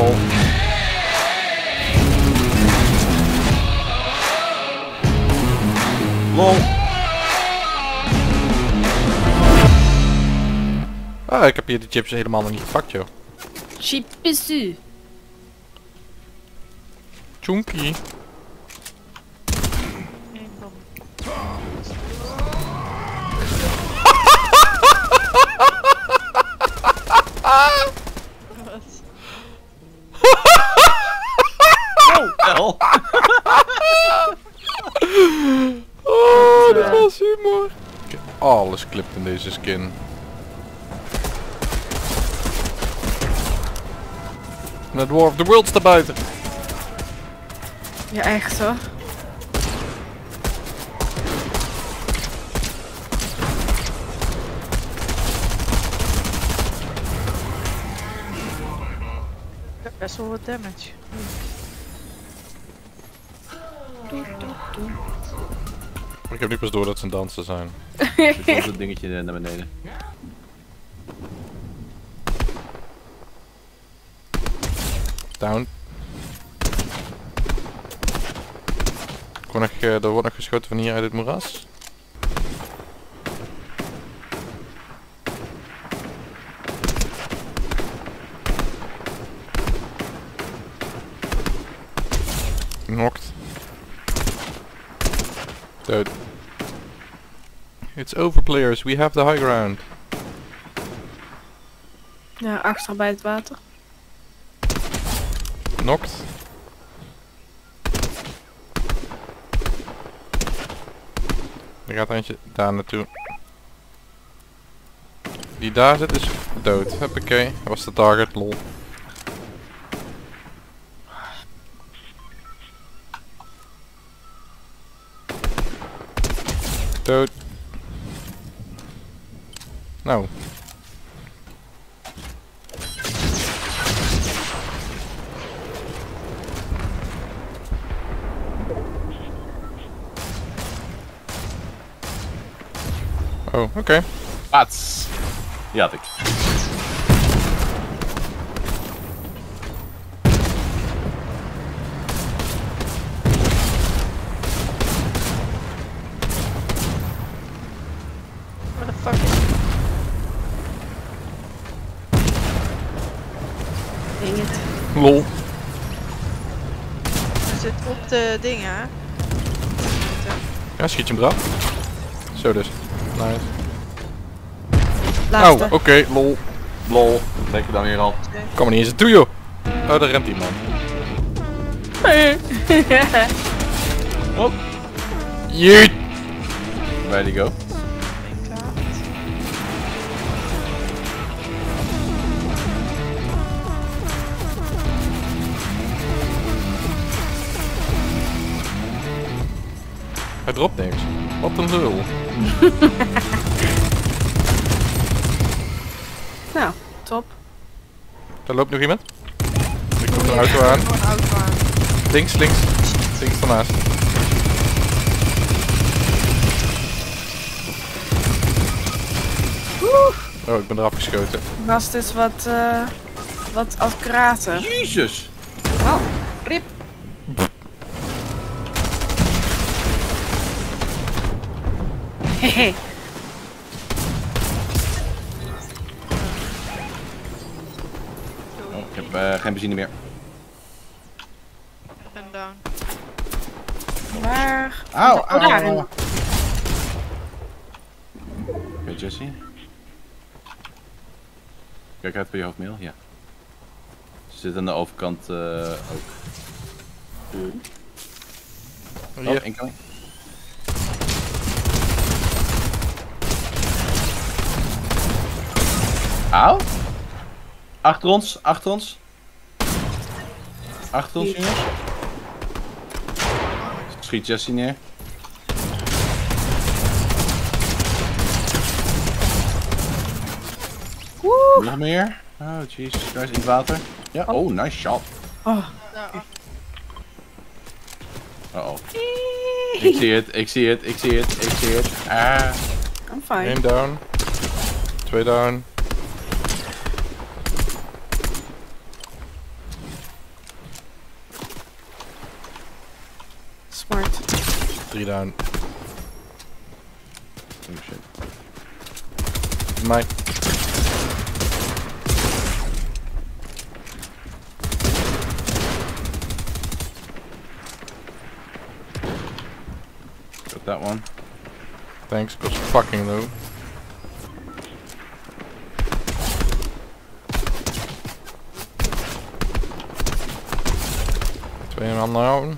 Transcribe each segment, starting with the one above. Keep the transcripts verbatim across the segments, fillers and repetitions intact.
Lol. Lol. Ah, ik heb hier de chips helemaal nog niet gepakt, joh. Chipesu. Chunky. Oh, oh, dat was humor. Alles klipt in deze skin. En het War of the Worlds daarbuiten. Ja, echt hoor. Best wel wat damage. Ik heb nu pas door dat ze een dansen zijn. er komt een dingetje naar beneden. Down. Ik word nog, uh, er wordt nog geschoten van hier uit het moeras. Knocked. Dood. It's over players, we have the high ground. Ja, achter bij het water. Knocked. Er gaat er eentje daar naartoe. Die daar zit is dood. Hoppakee, dat was de target, lol. Dood. Nou. Oh, oké. Okay. Pats. Die had ik. What the fuck is Ding het. Lol. Hij zit op de dingen, hè? Ja, schiet je hem eraf. Zo dus. Nice. Laatste. Oh, oké, okay, lol. Lol. Denk je dan weer al? Kom er niet eens naartoe, joh. Oh, daar rent iemand. Oh. Jeet. Ready go. Hij dropt niks. Wat een lul. Nou, top. Daar loopt nog iemand. Er komt een auto aan. Een auto aan. Links, links. Links daarnaast. Oh, ik ben eraf geschoten. Gast is wat, uh, wat als krater. Jezus. Oh, rip. Hehe. Oh, ik heb uh, geen benzine meer. Ik ben down. Waar? Auw, Oh, daarin. auw. Oké, okay, Jesse. Kijk uit voor je hoofdmail, ja. Ze zit aan de overkant uh, ook. Hier. Oh, incoming. Auw. Achter ons, achter ons. Achter ons, jongens. Schiet Jesse neer. Woe. Nog meer. Oh, Jesus Christ, in het water. Ja, oh, nice shot. Oh. Uh oh. Ik zie het, ik zie het, ik zie het, ik zie het. Ah. I'm fine. Eén down. Twee down. Drie down. Oh shit. Mij. Got that one. Thanks, ik was fucking low. Twee in handen houden.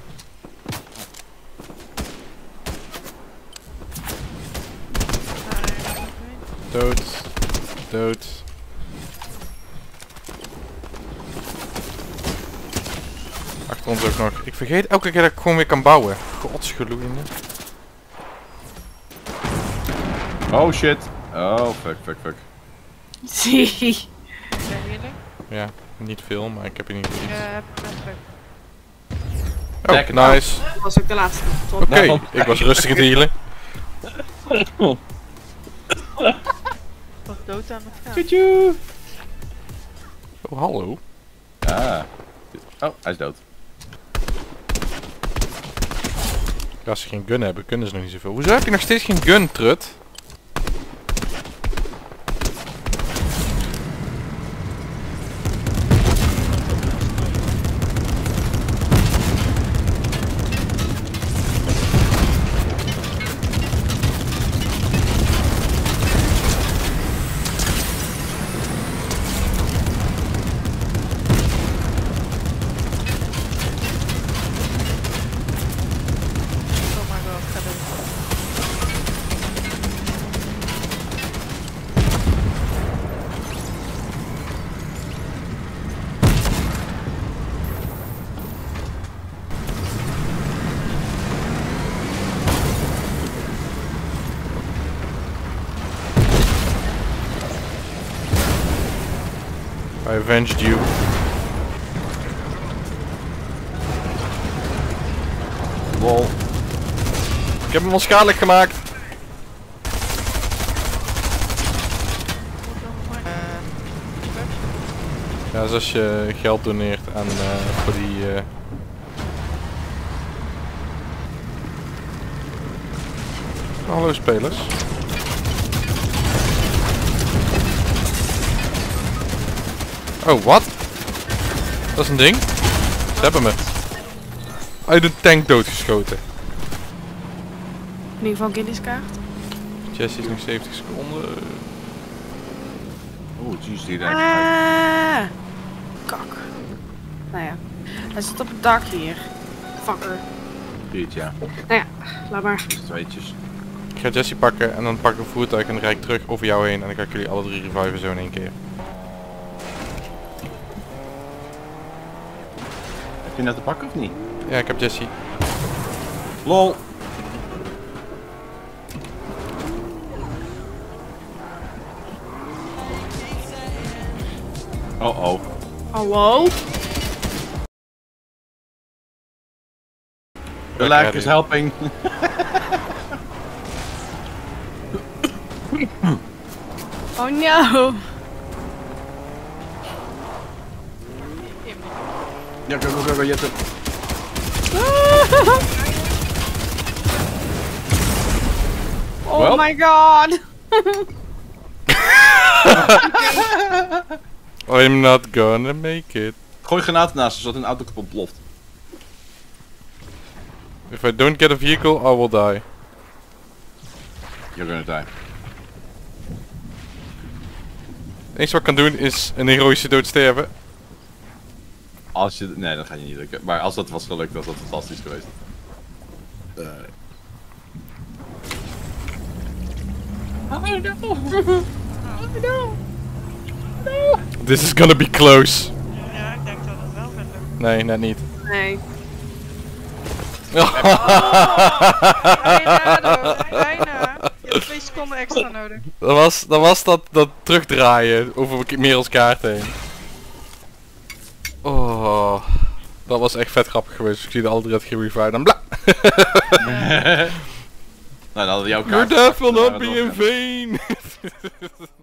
Dood. Dood. Achter ons ook nog. Ik vergeet elke keer dat ik gewoon weer kan bouwen. Godsgeloeiende. Oh shit. Oh fuck, fuck, fuck. Zie. Zijn jullie? Ja, niet veel, maar ik heb in ieder geval iets. Ja, heb ik net terug. Oh, Lekker. nice. Dat was ook de laatste. Top. Oké, Nou. ik was rustig aan het healen. Wat dood aan het gaan. Tjoetjoe. Oh, hallo. Ah. Oh, hij is dood. Ja, als ze geen gun hebben, kunnen ze nog niet zoveel. Hoezo heb je nog steeds geen gun, trut? Oh my god, ga doen. I avenged you. Lol. Ik heb hem onschadelijk gemaakt. Ja, dus als je geld doneert aan eh, voor die... eh Hallo spelers. Oh, wat? Dat is een ding. Ze hebben me. Uit een tank doodgeschoten. In ieder geval Guinness kaart. Jesse is nog zeventig seconden. Oeh, jeez, die daar. Ah, kak. Nou ja, hij zit op het dak hier. Fucker. Riet, ja. Nou ja, laat maar. Dus tweetjes. Ik ga Jesse pakken en dan pak ik een voertuig en dan rijd ik terug over jou heen en dan ga ik jullie alle drie reviven zo in één keer. Heb je net te pakken of niet? Ja, ik heb Jesse. Lol. Oh oh. Oh wow. The lag is helping. Oh no. Ja, go, go, go, go, Jette. Oh Well. my god. I'm not gonna make it. Gooi granaten naast zodat een auto kapot ploft. If I don't get a vehicle, I will die. You're gonna die. Het enige wat ik kan doen is een heroïsche dood sterven. Als je... Nee, dat gaat je niet lukken. Maar als dat was gelukt, was dat fantastisch geweest. Uh. This is gonna be close. Ja, ik denk dat het wel gaat lukken. Nee, net niet. Nee. Bijna, dood. Bijna. Je hebt twee seconden extra nodig. Dat was, dat was dat, dat terugdraaien over Merels kaart heen. Oh, dat was echt vet grappig geweest. Ik zie de alle drie dat gerevive en bla. Nou, dan hadden we jouw Your kaart death will gepakt, not dan be waren we in vain.